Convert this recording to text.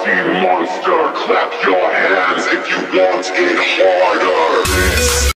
monster, clap your hands if you want it harder.